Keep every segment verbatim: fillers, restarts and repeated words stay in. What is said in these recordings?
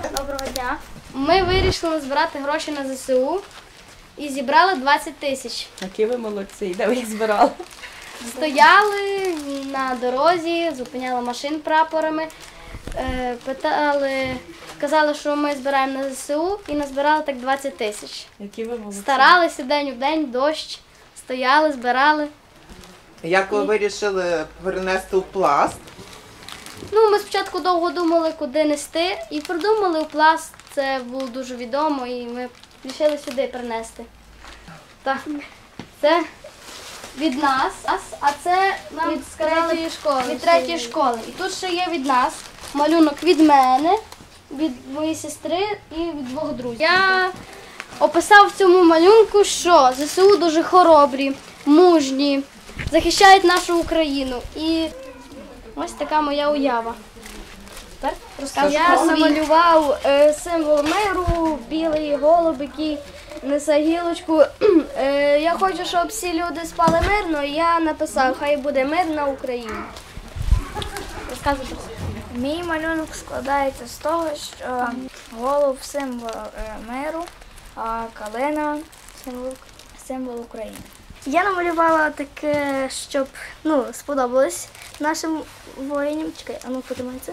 Доброго дня. Ми вирішили збирати гроші на зе се у і зібрали двадцять тисяч. Які ви молодці, де ви їх збирали? Стояли на дорозі, зупиняли машин прапорами, питали, казали, що ми збираємо на зе се у і назбирали так двадцять тисяч. Які ви молодці. Старалися день у день, дощ, стояли, збирали. Як ви вирішили перенести у пласт? Ну, ми спочатку довго думали, куди нести, і придумали у пласт. Це було дуже відомо, і ми вирішили сюди принести. Так, це від нас, а це нам від третьої школи. Від третьої школи. І тут ще є від нас малюнок від мене, від моєї сестри і від двох друзів. Я описав в цьому малюнку, що зе се у дуже хоробрі, мужні, захищають нашу Україну. І ось така моя уява. Тепер розкажу. Я намалював е, символ миру, білий голуб, який несе гілочку. Е, я хочу, щоб всі люди спали мирно, і я написав, хай буде мир на Україні. Розказуйте. Мій малюнок складається з того, що голуб – символ миру, а калина – символ, символ України. Я намалювала таке, щоб ну, сподобалось нашим воїнам. Чекай, а ну подивіться.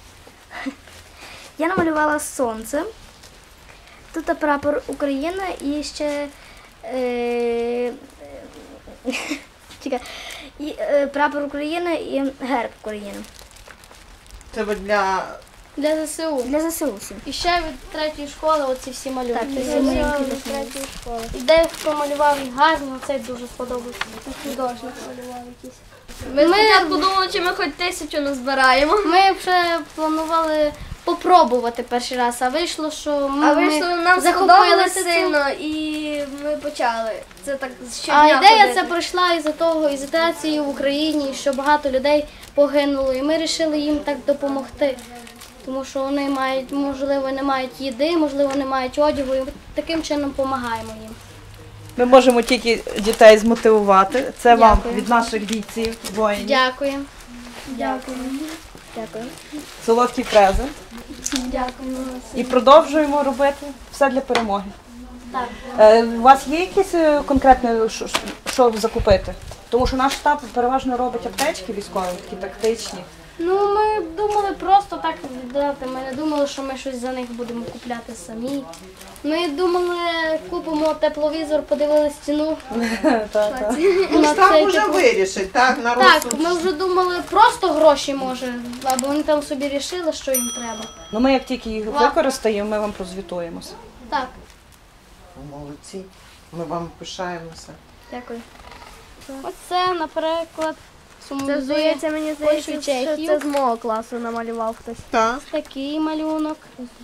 Я намалювала сонце. Тут прапор України і ще е, чекай, і, е, прапор України і герб України. Це ви для... Для зе се у. Для зе се у всім. І ще від третьої школи оці всі малюнки. Так, Всі всі малюнки малюнки від третьої школи. І дехто малював і гарно, цей дуже сподобався. Художник малював якийсь. Ми спочатку думали, чи ми хоч тисячу назбираємо. Ми вже планували попробувати перший раз, а вийшло, що ми А вийшло, нам захопилися сподобалось цим. сильно і ми почали. Це так щодня А ідея ходити. ця прийшла із-за того, із ситуації в Україні, що багато людей погинуло, і ми вирішили їм так допомогти. Тому що вони мають, можливо, не мають їди, можливо, не мають одягу, і ми таким чином допомагаємо їм. Ми можемо тільки дітей змотивувати. Це вам Дякую. від наших бійців, воїнів. Дякуємо. Дякую. Дякую. Солодкий презент. Дякуємо. І продовжуємо робити все для перемоги. Так. Е, у вас є якісь е, конкретне, що, що закупити? Тому що наш штаб переважно робить аптечки військові, такі тактичні. Ну, ми думали просто так віддати. Ми не думали, що ми щось за них будемо купляти самі. Ми думали, купимо тепловізор, подивилися ціну. Ну, на штаб цей вже тепло- вирішить, так? На Так, розсуд. ми вже думали просто гроші, може, або вони там собі рішили, що їм треба. Ну ми як тільки їх використаємо, ми вам прозвітуємося. Так, Молодці. Ми вам пишаємося. дякую. Оце, наприклад, Це, символізує здається, мені здається, Польщу, що Чехію. це з мого класу намалював хтось. Так. такий малюнок.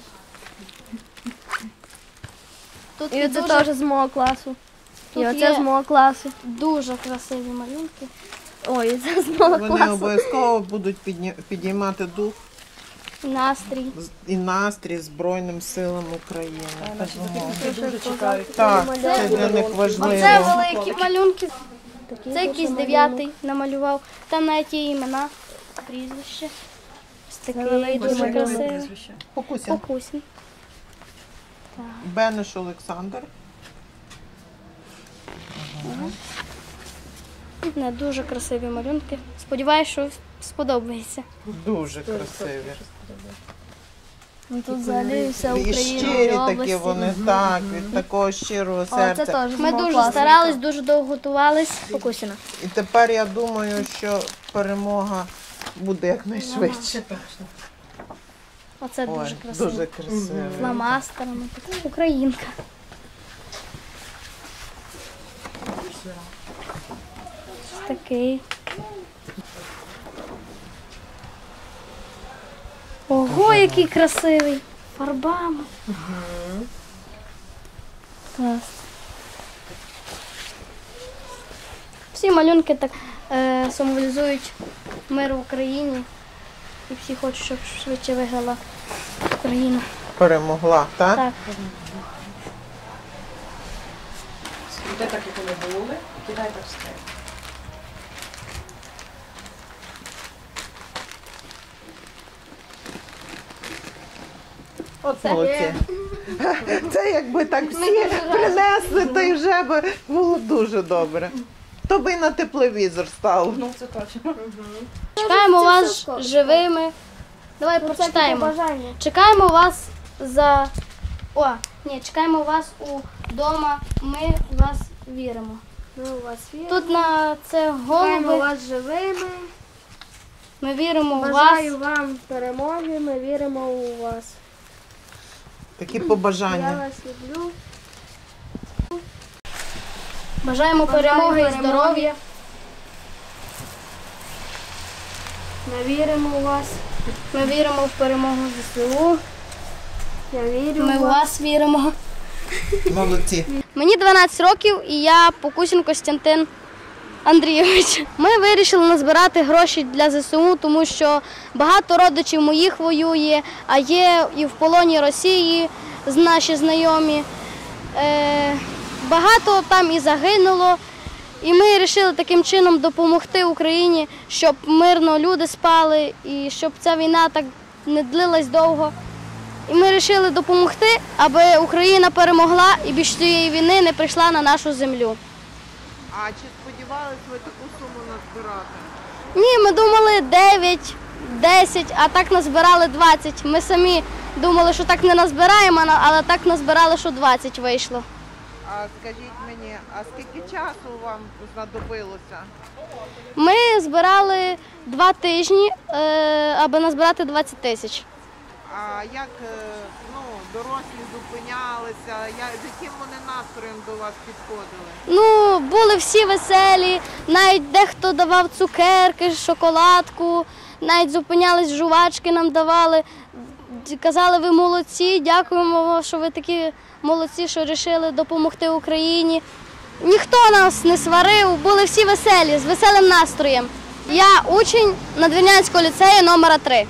Тут І є це дуже, теж з мого класу. І Тут оце є- з мого класу. дуже красиві малюнки. Ой, і це з мого Вони класу. обов'язково будуть підні- підіймати дух Настрій. з- і настрій Збройним силам України. Дуже чекають. Так, це для них Оце важливо. великі малюнки. Це якийсь дев'ятий намалював. Там навіть є імена, прізвище. Ось такий великий дуже малюнок. красивий. Покусін. Покусний. Бенеш Олександр. Не, дуже красиві малюнки. Сподіваюсь, що сподобається. Дуже красиві. Ну, тут взагалі вся І Україна, щирі і такі області. вони, так, від такого щирого О, це серця. теж з Ми мого дуже класу. старались, дуже довго готувались. Покусіна. І тепер я думаю, що перемога буде якнайшвидше. Оце дуже Ой, красиво. дуже красиво. Фломастерами. Така Українка. Ось такий. Ого, який красивий. Фарбами. Клас. Всі малюнки так е, символізують мир в Україні. І всі хочуть, щоб швидше виграла Україна. Перемогла, так? Так. Де так, як вони були, кидайте в стрій. От молодці. Це якби так всі принесли, то й вже би було дуже добре. То би й на тепловізор стало. Ну, це точно. Чекаємо вас живими. Давай прочитаємо. Бажання. Чекаємо вас за. О, ні, чекаємо вас удома. Ми в вас віримо. Ми у вас віримо. Тут на це Чекаємо голуби. вас живими. Ми віримо у вас. Бажаю вам перемоги. Ми віримо у вас. Такі Я побажання. вас люблю. Бажаємо перемоги і здоров'я. Ми віримо у вас. Ми віримо в перемогу ЗСУ. Я вірю Ми у в вас. вас віримо. Молодці. Мені дванадцять років і я Покусін Костянтин Андрійович. Ми вирішили назбирати гроші для ЗСУ, тому що багато родичів моїх воює, а є і в полоні Росії наші знайомі. Е, багато там і загинуло. І ми вирішили таким чином допомогти Україні, щоб мирно люди спали і щоб ця війна так не длилась довго. І ми вирішили допомогти, аби Україна перемогла і більше цієї війни не прийшла на нашу землю. А чи сподівались ви таку суму назбирати? Ні, ми думали дев'ять, десять, а так назбирали двадцять. Ми самі думали, що так не назбираємо, але так назбирали, що двадцять вийшло. А скажіть мені, а скільки часу вам знадобилося? Ми збирали два тижні, е, аби назбирати двадцять тисяч. А як е, ну, дорослі зупинялися? Я, з яким вони настроєм до вас підходили? Ну, були всі веселі, навіть дехто давав цукерки, шоколадку, навіть зупинялись, жувачки нам давали. Казали, ви молодці, дякуємо вам, що ви такі молодці, що вирішили допомогти Україні. Ніхто нас не сварив, були всі веселі, з веселим настроєм. Я учень Надвірнянського ліцею номера три.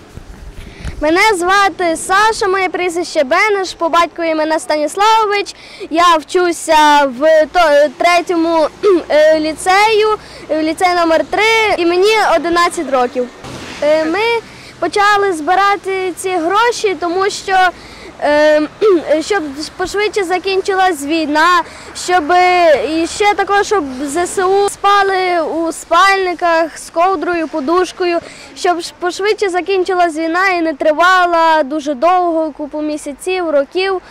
Мене звати Саша, моє прізвище Бенеш, по батькові мене Станіславович. Я вчуся в то- третьому е, ліцею, в ліцеї номер три, і мені одинадцять років. Е, Ми почали збирати ці гроші, тому що е, щоб пошвидше закінчилась війна, щоб е, і ще також, щоб ЗСУ спали у спальниках з ковдрою, подушкою, щоб пошвидше закінчилась війна і не тривала дуже довго, купу місяців, років,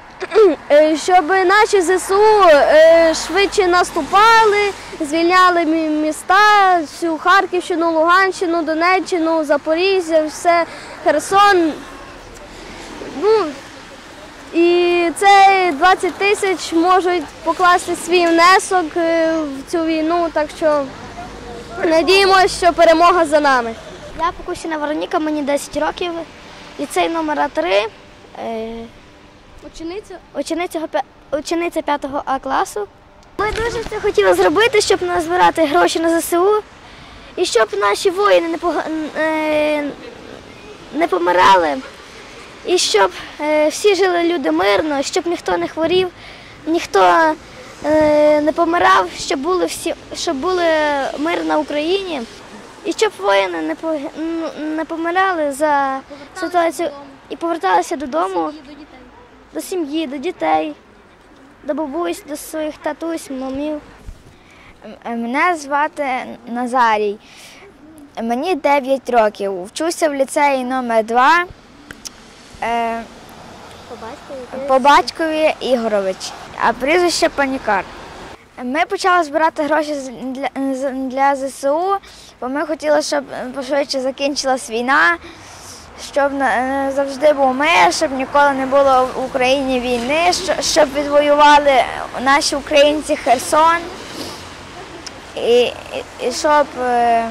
е, щоб наші ЗСУ е, швидше наступали, звільняли мі- міста, всю Харківщину, Луганщину, Донеччину, Запоріжжя, все, Херсон. Ну, і це двадцять тисяч можуть покласти свій внесок е, в цю війну, так що надіємося, що перемога за нами. Я Покусіна Вероніка, мені десять років, ліцей номер три, е, Учениця? учениця, п'я- учениця п'ятого А класу. Ми дуже це хотіли зробити, щоб назбирати гроші на ЗСУ і щоб наші воїни не, пога- е, не помирали. І щоб е, всі жили люди мирно, щоб ніхто не хворів, ніхто е, не помирав, щоб були всі, щоб були мир на Україні, і щоб воїни не по- ну, не помирали за ситуацію і поверталися додому, до сім'ї, до дітей, до бабусь, до своїх татусь, мамів. Мене звати Назарій. Мені дев'ять років. Вчуся в ліцеї номер два. Е, по батькові Ігорович, а прізвище Панікар. Ми почали збирати гроші з- для, з- для ЗСУ, бо ми хотіли, щоб пошвидше закінчилась війна, щоб на- завжди був мир, щоб ніколи не було в Україні війни, що- щоб відвоювали наші українці Херсон і, і, і щоб е,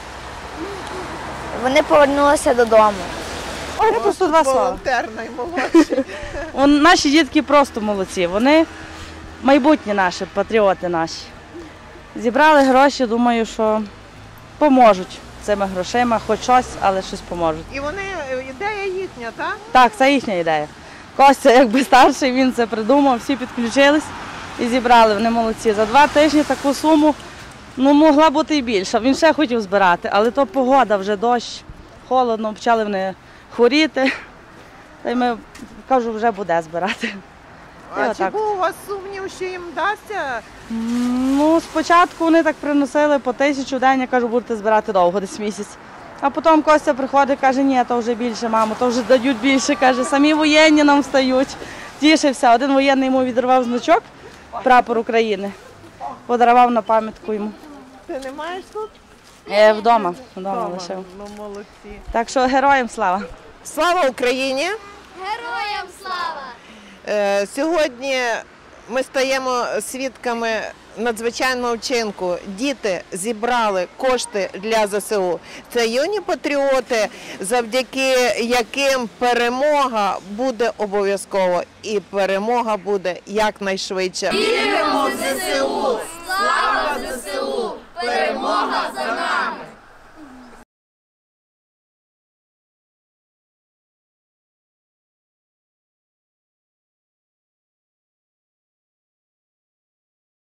вони повернулися додому. Ой, просто два слова. Волонтер наймолодший. Он, наші дітки просто молодці. Вони майбутні наші, патріоти наші. Зібрали гроші, думаю, що поможуть цими грошима, хоч щось, але щось поможуть. І вони, ідея їхня, так? Так, це їхня ідея. Костя, якби старший, він це придумав, всі підключились і зібрали. Вони молодці. За два тижні таку суму, ну, могла бути і більша. Він ще хотів збирати, але то погода, вже дощ, холодно, почали вони хворіти. Та й ми, кажу, вже буде збирати. І А чи отак. був у вас сумнів, що їм вдасться? М, Ну, спочатку вони так приносили по тисячу в день, я кажу, будете збирати довго, десь місяць. А потім Костя приходить і каже, ні, то вже більше, мамо, то вже дають більше. Каже, самі воєнні нам встають. Тішився. Один воєнний йому відірвав значок, прапор України, подарував на пам'ятку йому. Ти не маєш тут? Е, вдома, вдома лишив. Ну, молодці. Так що героям слава. Слава Україні! Героям слава! Е, Сьогодні ми стаємо свідками надзвичайного вчинку. Діти зібрали кошти для зе се у. Це юні патріоти, завдяки яким перемога буде обов'язково. І перемога буде якнайшвидше. Віримо в зе се у!